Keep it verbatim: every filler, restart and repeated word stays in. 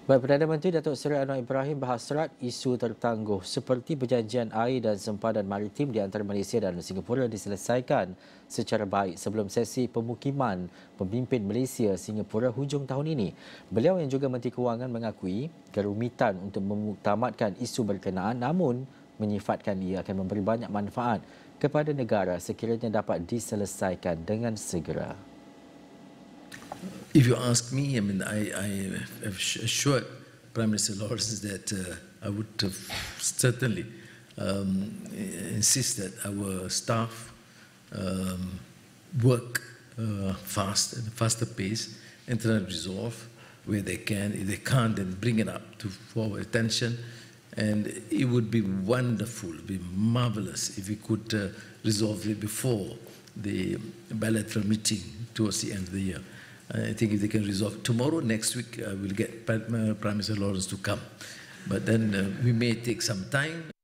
Baik, Perdana Menteri Datuk Seri Anwar Ibrahim berhasrat isu tertangguh seperti perjanjian air dan sempadan maritim di antara Malaysia dan Singapura diselesaikan secara baik sebelum sesi Pemukiman Pemimpin Malaysia-Singapura hujung tahun ini. Beliau yang juga Menteri Kewangan mengakui kerumitan untuk memuktamadkan isu berkenaan, namun menyifatkan ia akan memberi banyak manfaat kepada negara sekiranya dapat diselesaikan dengan segera. If you ask me, I mean, I, I have assured Prime Minister Lawrence that uh, I would have certainly um, insist that our staff um, work uh, fast at a faster pace and try to resolve where they can. If they can't, then bring it up to forward attention. And it would be wonderful, it would be marvelous if we could uh, resolve it before the bilateral meeting towards the end of the year. I think if they can resolve tomorrow, next week, uh, we'll get Prime Minister Lawrence to come. But then uh, we may take some time.